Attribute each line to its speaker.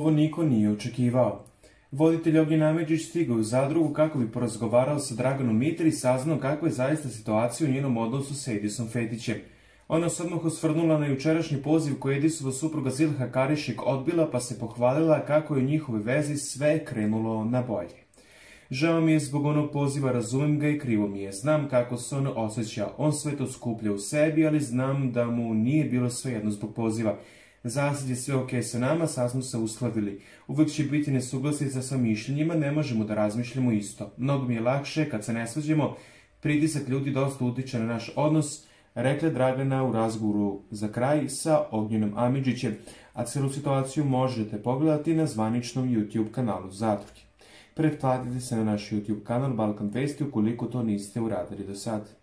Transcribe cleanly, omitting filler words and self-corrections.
Speaker 1: ovo niko nije očekivao. Voditelj Ognjen Amidžić stigao u zadrugu kako bi porazgovarao sa Draganom Mitar i saznao kakva je zaista situacija u njenom odnosu sa Edisom Fetićem. Ona se odmah osvrnula na jučerašnji poziv koji Edisova supruga Zilha Karišik odbila, pa se pohvalila kako je u njihovoj vezi sve krenulo na bolje. Žao mi je zbog onog poziva, razumem ga i krivo mi je. Znam kako se on osjeća. On sve to skuplja u sebi, ali znam da mu nije bilo svejedno zbog poziva. Zasad je sve okej sa nama, sad smo se uskladili. Uvek će biti nesuglasica sa mišljenjima, ne možemo da razmišljamo isto. Mnogo mi je lakše kad se ne svađamo, pritisak ljudi dosta utiče na naš odnos, rekla Dragana u razgovoru za kraj sa Ognjenom Amidžićem, a celu situaciju možete pogledati na zvaničnom YouTube kanalu Zadruge. Pretplatite se na naš YouTube kanal Balkan Vesti ukoliko to niste uradili do sad.